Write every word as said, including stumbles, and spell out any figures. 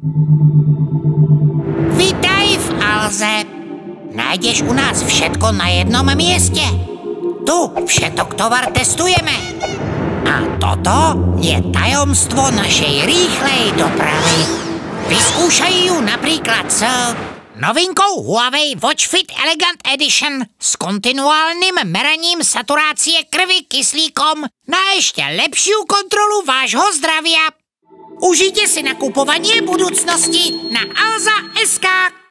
Vítaj v Alze. Najdeš u nás všetko na jednom mieste. Tu všetok tovar testujeme. A toto je tajomstvo našej rýchlej dopravy. Vyskúšají ju napríklad s novinkou Huawei Watch Fit Elegant Edition s kontinuálnym meraním saturácie krvi kyslíkom na ešte lepšiu kontrolu vášho zdravia. Užite si nakupovanie budúcnosti na alza bodka es ká.